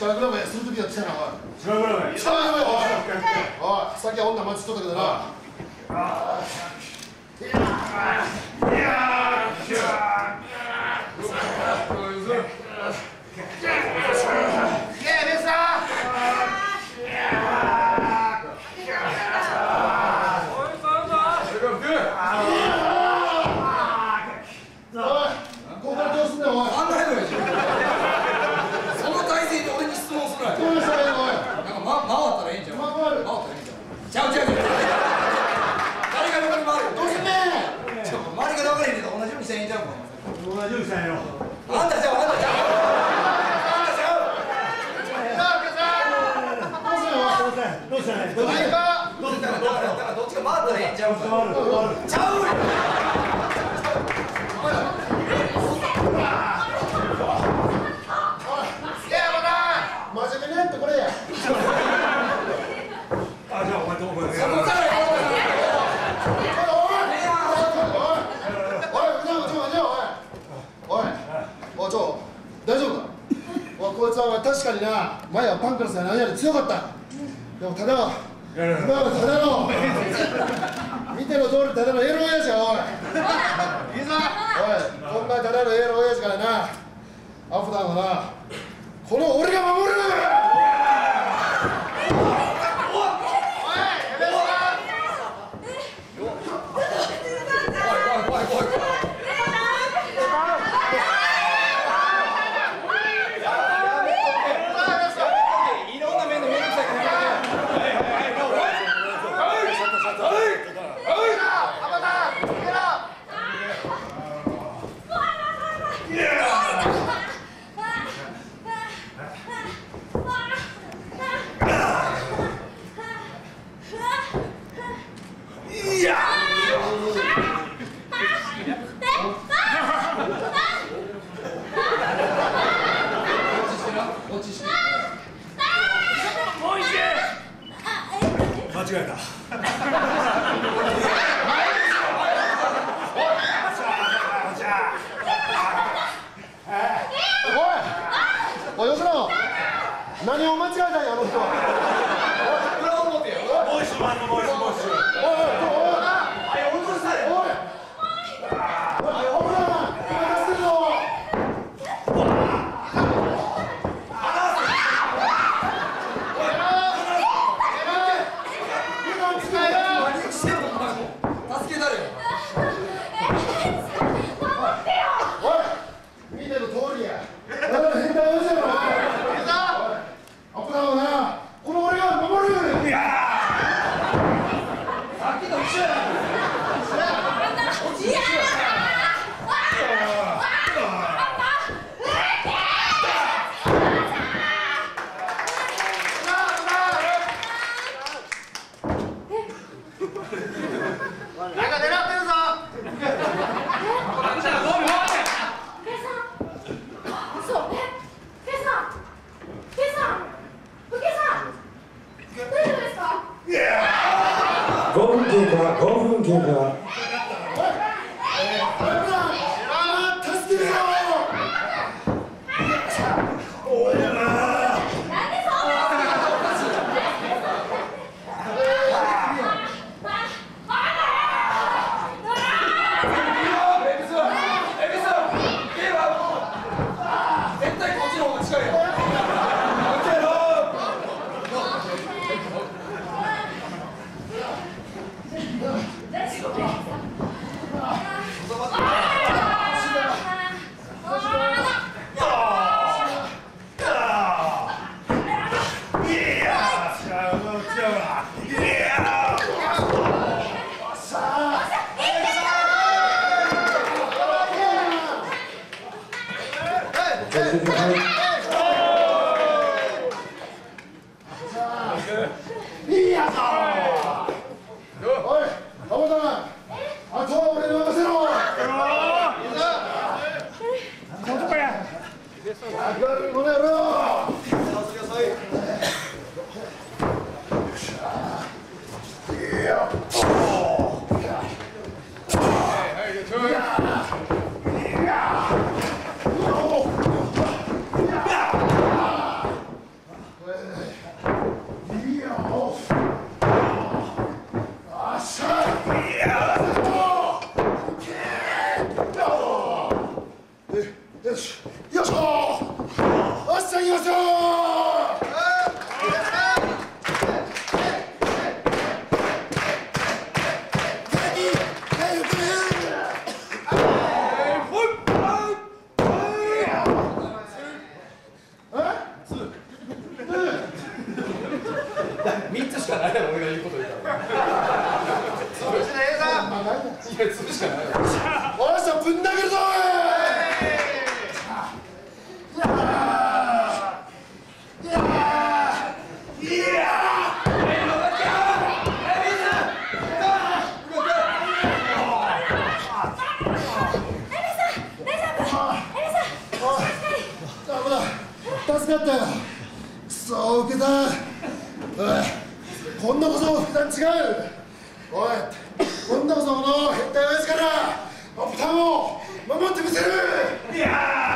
力比べするときやってたな、おい。力比べ、おい。さっきは女待ちとったけどな。確かにな、前はパンクラスが何やら強かった。でもただの、今はただの見ての通りただのエロ親父や、おい。いいぞ。おい、こんなただのエロ親父からな、アフターはな、この俺が守る。 間違えた。 おい、吉野、何を間違えたんや、あの人は。 ボイスマンのボイス。 ないやろ、俺が言うこと言ったら。潰しなえさん。いや、潰しかないよ。 おいしょ、ぶん投げるぞ。助かったよ。くそ受けた。おい、今度こそ普段違う。おい、今度こそこの変態親父からボタンを守ってみせる。いやー